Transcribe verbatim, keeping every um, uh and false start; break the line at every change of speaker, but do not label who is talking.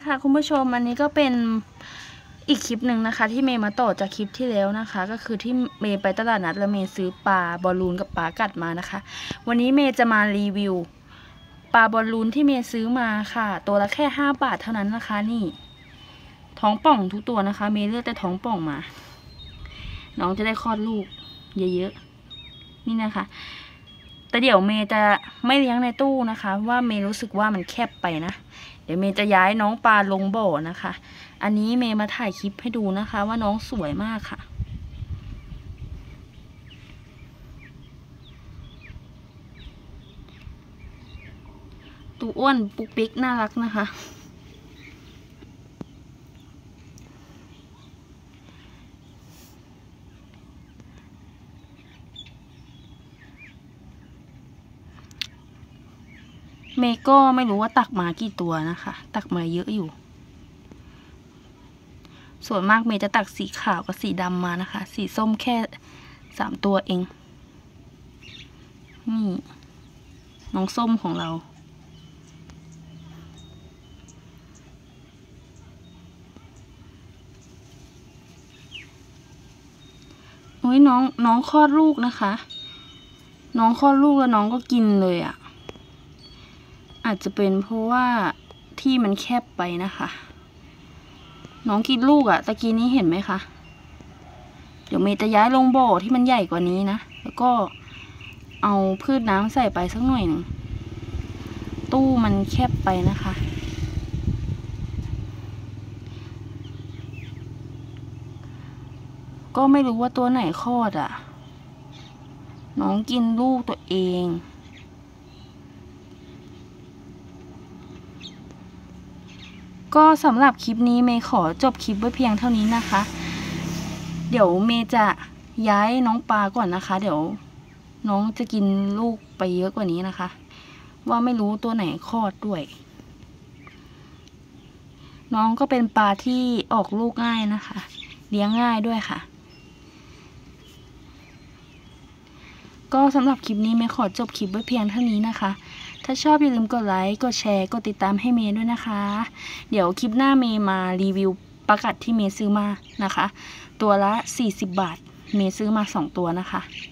ค่ะคุณผู้ชมอันนี้ก็เป็นอีกคลิปหนึ่งนะคะที่เมย์มาต่อจากคลิปที่แล้วนะคะ ก็คือที่เมย์ไปตลาดนัดแล้วเมย์ซื้อปลาบอลลูนกับปลากัดมานะคะวันนี้เมย์จะมารีวิวปลาบอลลูนที่เมย์ซื้อมาค่ะตัวละแค่ห้าบาทเท่านั้นนะคะนี่ท้องป่องทุกตัวนะคะเมย์เลือกแต่ท้องป่องมาน้องจะได้คลอดลูกเยอะๆนี่นะคะแต่เดี๋ยวเมย์จะไม่เลี้ยงในตู้นะคะว่าเมย์รู้สึกว่ามันแคบไปนะเดี๋ยวเมย์จะย้ายน้องปลาลงบ่อนะคะอันนี้เมย์มาถ่ายคลิปให้ดูนะคะว่าน้องสวยมากค่ะตัวอ้วนปุ๊กปิ๊กน่ารักนะคะเมย์ก็ไม่รู้ว่าตักมากี่ตัวนะคะตักมาเยอะอยู่ส่วนมากเมย์จะตักสีขาวกับสีดำมานะคะสีส้มแค่สามตัวเองนี่น้องส้มของเราโอ้ยน้องน้องคลอดลูกนะคะน้องคลอดลูกแล้วน้องก็กินเลยอ่ะอาจจะเป็นเพราะว่าที่มันแคบไปนะคะน้องกินลูกอะตะกี้นี้เห็นไหมคะเดี๋ยวเมย์จะย้ายลงบ่อที่มันใหญ่กว่านี้นะแล้วก็เอาพืชน้ำใส่ไปสักหน่อยหนึ่งตู้มันแคบไปนะคะก็ไม่รู้ว่าตัวไหนคลอดอะน้องกินลูกตัวเองก็สำหรับคลิปนี้เมย์ขอจบคลิปไว้เพียงเท่านี้นะคะเดี๋ยวเมย์จะย้ายน้องปลาก่อนนะคะเดี๋ยวน้องจะกินลูกไปเยอะกว่านี้นะคะว่าไม่รู้ตัวไหนคลอดด้วยน้องก็เป็นปลาที่ออกลูกง่ายนะคะเลี้ยงง่ายด้วยค่ะก็สำหรับคลิปนี้เมย์ขอจบคลิปไว้เพียงเท่านี้นะคะถ้าชอบอย่าลืมกดไลค์กดแชร์กดติดตามให้เมย์ด้วยนะคะเดี๋ยวคลิปหน้าเมย์มารีวิวปลากัดที่เมย์ซื้อมานะคะตัวละสี่สิบบาทเมย์ซื้อมาสองตัวนะคะ